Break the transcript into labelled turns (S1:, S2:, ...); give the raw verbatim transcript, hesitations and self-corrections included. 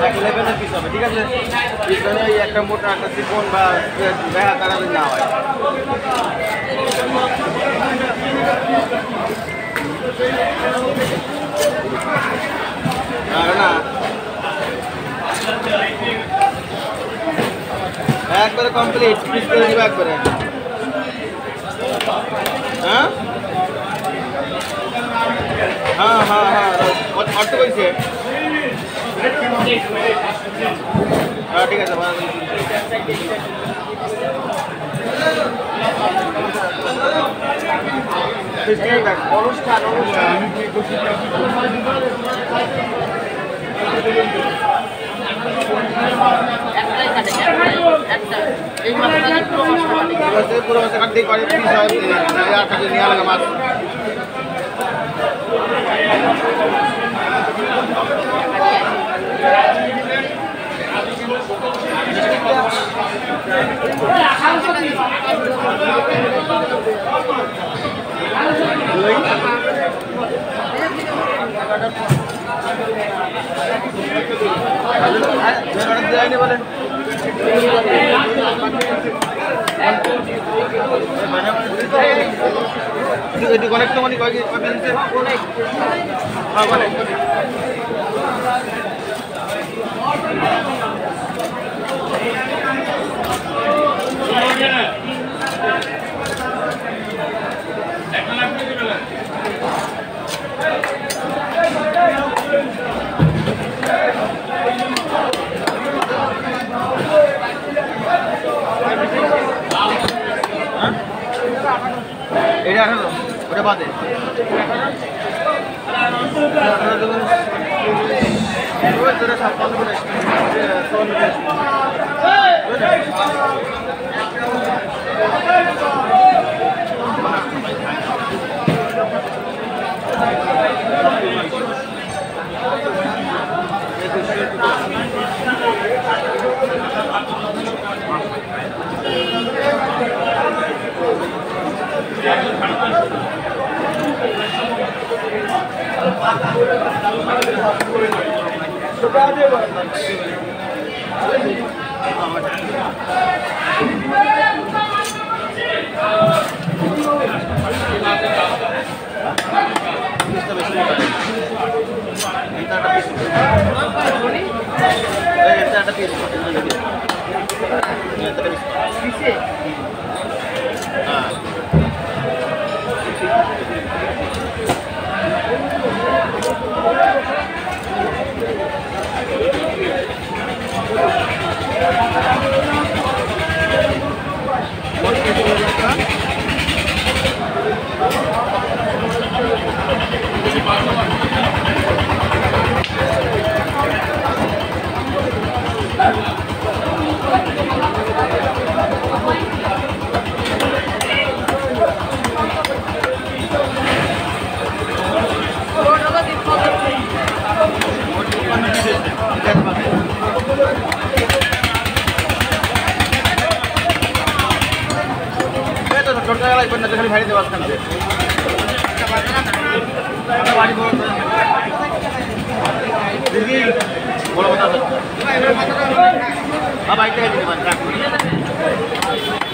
S1: লেভেলের পিস হবে, ঠিক আছে? পিছনে একটা মোটা একটা চিকন বা দেখা তারা না হয়। আর না একবারে কমপ্লিট পিস করে দিবা একবারে। হ্যাঁ হ্যাঁ হ্যাঁ হ্যাঁ অর্থ কইছে। হ্যাঁ ঠিক আছে অনুষ্ঠান অনুষ্ঠান পুরো মাসে কাটতেই পারে নিয়ে লাগা মাছ। বলেন অনেক তো মানে এটা আঠারো ওটা বাদে ছাপ্পান্ন করে খালি ভাড়ি দেওয়া দিদি বড় কথা বাইক থেকে দিতে পারেন।